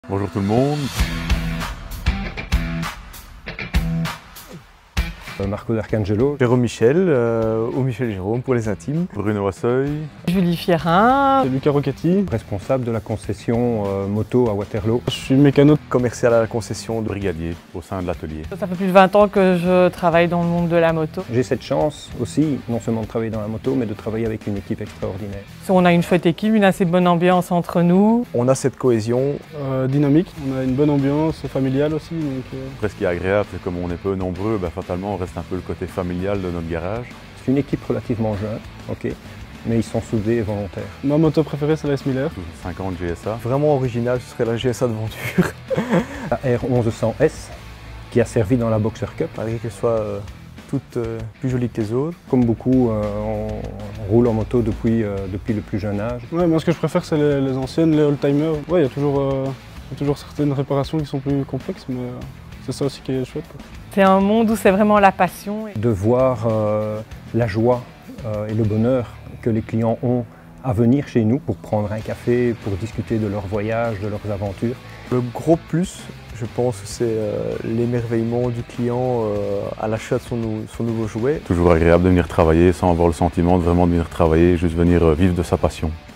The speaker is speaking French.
Bonjour tout le monde. Marco D'Arcangelo, Jérôme Michel, ou Michel Jérôme pour les intimes. Bruno Wasseuil. Julie Fierin. Lucas Rocchetti, responsable de la concession moto à Waterloo. je suis mécano Commercial à la concession de... Brigadier au sein de l'atelier. Ça fait plus de 20 ans que je travaille dans le monde de la moto. J'ai cette chance aussi, non seulement de travailler dans la moto, mais de travailler avec une équipe extraordinaire. On a une chouette équipe, une assez bonne ambiance entre nous. On a cette cohésion. dynamique, on a une bonne ambiance familiale aussi. Donc, Après, ce qui est agréable, c'est comme on est peu nombreux, fatalement on reste un peu le côté familial de notre garage. C'est une équipe relativement jeune, ok, mais ils sont soudés et volontaires. ma moto préférée c'est la S Miller. 50 GSA. Vraiment original, ce serait la GSA de Venture. La R1100S, qui a servi dans la Boxer Cup. Malgré qu'elle soit toute plus jolie que les autres. Comme beaucoup, on roule en moto depuis le plus jeune âge. Ouais, moi ce que je préfère c'est les anciennes, les old-timers. Ouais, il y a toujours certaines réparations qui sont plus complexes, mais c'est ça aussi qui est chouette, quoi. C'est un monde où c'est vraiment la passion. De voir la joie et le bonheur que les clients ont à venir chez nous pour prendre un café, pour discuter de leur voyage, de leurs aventures. Le gros plus, je pense, c'est l'émerveillement du client à l'achat de son nouveau jouet. Toujours agréable de venir travailler sans avoir le sentiment de vraiment venir travailler, juste venir vivre de sa passion.